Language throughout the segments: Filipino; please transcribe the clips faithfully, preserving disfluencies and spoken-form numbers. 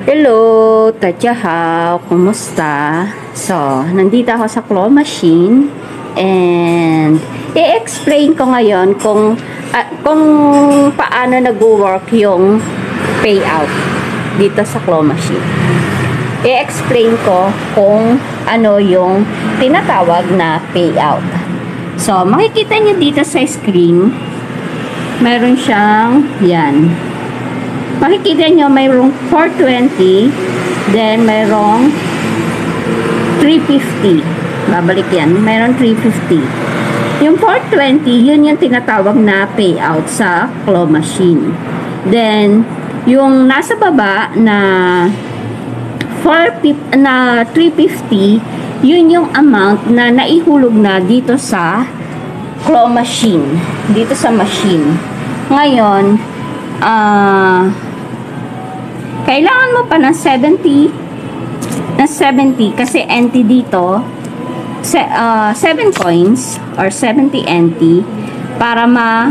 Hello, Tatyahaw, kumusta? So, nandito ako sa claw machine and i-explain ko ngayon kung uh, kung paano nag-work yung payout dito sa claw machine. I-explain ko kung ano yung tinatawag na payout. So, makikita nyo dito sa screen, meron siyang yan. Makikita nyo mayroong four twenty, then mayroong three fifty. Babalik yan. Mayroong three fifty. Yung four twenty, yun yung tinatawag na payout sa claw machine. Then, yung nasa baba na four fifty, na three fifty, yun yung amount na naihulog na dito sa claw machine. Dito sa machine. Ngayon, ah... Uh, kailangan mo pa ng seventy na seventy kasi N T dito se, uh, seven coins or seventy N T para ma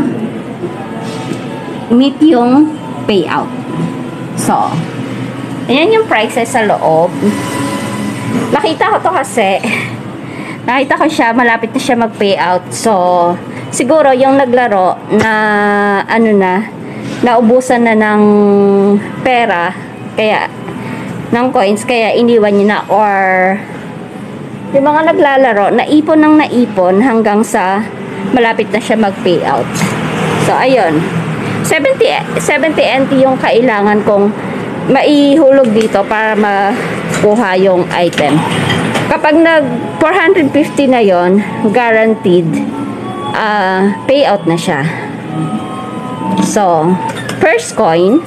meet yung payout. So, ayan yung prices sa loob. Nakita ko to kasi nakita ko siya, malapit na siya mag payout. So, siguro yung naglaro na ano na naubusan na ng pera, kaya ng coins, kaya iniwan niya na, or yung mga naglalaro naipon ng naipon hanggang sa malapit na siya mag payout. So ayun, seventy N T yung kailangan kong maihulog dito para makuha yung item. Kapag nag four fifty na yon, guaranteed uh, payout na siya. So, first coin,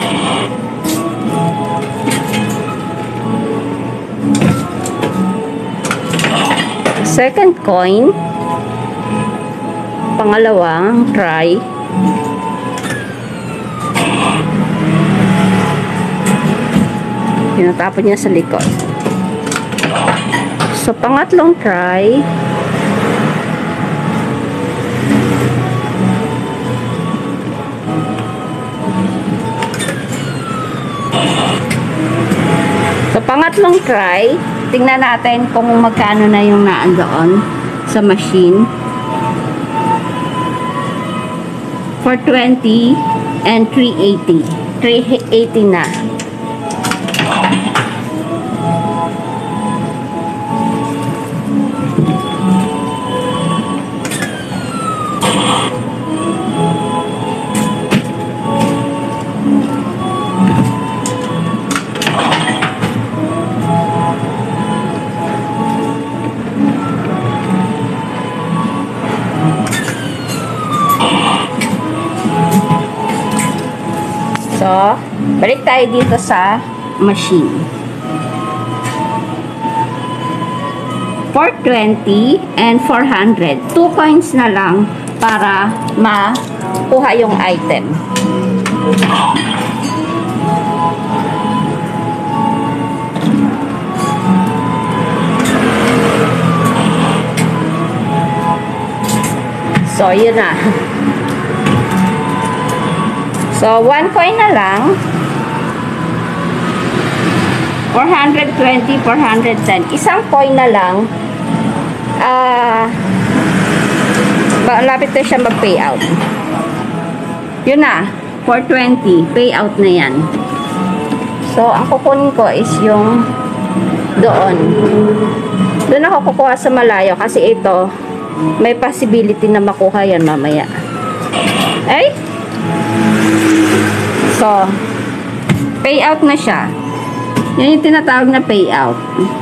second coin, pangalawang try, tinatapon niya sa likod. So, pangatlong try, so, pangatlong try, tingnan natin kung magkano na yung naandoon sa machine. four twenty and three eighty. three eighty na. So, balik tayo dito sa machine. four twenty and four hundred. two coins na lang para makuha yung item. So, yun na. So, one coin na lang. four twenty, four ten. Isang coin na lang. Ah, uh, lapit na siya mag-payout. Yun na. four twenty. Payout na yan. So, ang kukunin ko is yung doon. Doon ako kukuha sa malayo kasi ito, may possibility na makuha yan mamaya. Ay! So, payout na siya. Yan yung tinatawag na payout.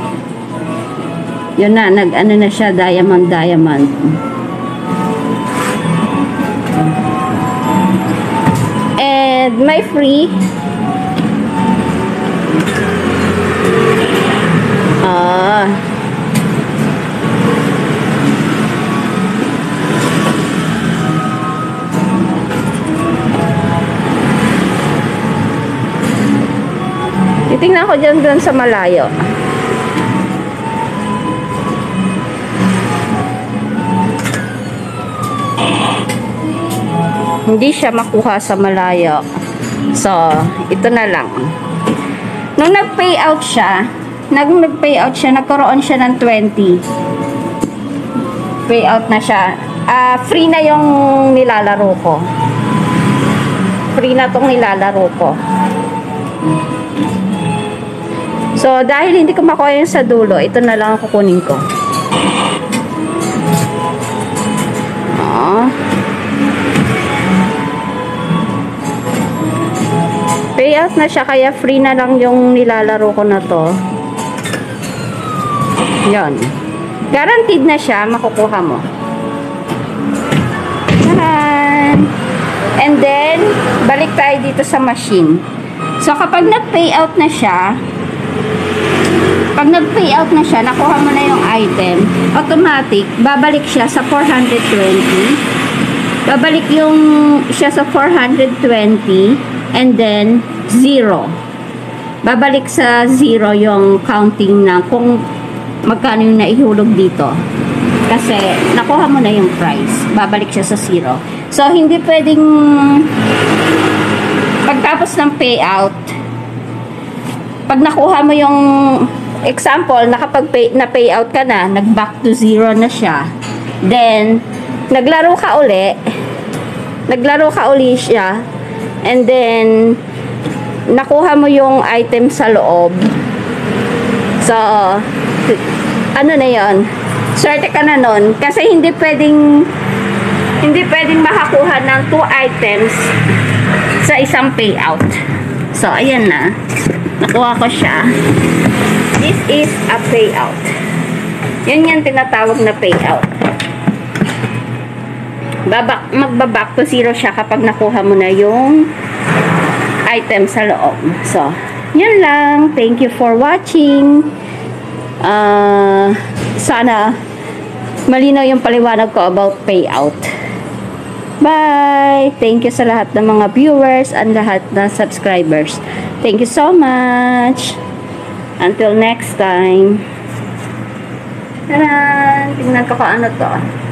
Yun na, nag-ano na siya, diamond, diamond. And my free. Ah. Titingnan ko dyan dun sa malayo. Hindi siya makuha sa malayo. So, ito na lang. Nung nag-payout siya, nag nag-payout siya, nagkaroon siya ng twenty. Payout na siya. Uh, free na yung nilalaro ko. Free na tong nilalaro ko. So, dahil hindi ko makuha yung sa dulo, ito na lang ang kukunin ko. Oh. Payout na siya, kaya free na lang yung nilalaro ko na to. Yan. Guaranteed na siya, makukuha mo. Yan. And then, balik tayo dito sa machine. So, kapag nag-payout na siya, pag nag-payout na siya, nakuha mo na yung item, automatic, babalik siya sa four hundred twenty. Babalik yung siya sa four hundred twenty, and then, zero. Babalik sa zero yung counting na kung magkano yung naihulog dito. Kasi, nakuha mo na yung price. Babalik siya sa zero. So, hindi pwedeng pagtapos ng payout, pag nakuha mo yung example, nakapag-pay, na payout ka na, nag-back to zero na siya, then, naglaro ka uli, naglaro ka uli siya, and then, nakuha mo yung item sa loob. So, ano na yon? Swerte ka na nun. Kasi hindi pwedeng hindi pwedeng makakuha ng two items sa isang payout. So, ayan na. Nakuha ko siya. This is a payout. Yan yan tinatawag na payout. Babak, magbaback to zero siya kapag nakuha mo na yung item sa loob. So, yun lang. Thank you for watching. Uh, sana malinaw yung paliwanag ko about payout. Bye! Thank you sa lahat ng mga viewers and lahat ng subscribers. Thank you so much. Until next time. Taran! Tingnan ko kung ano to.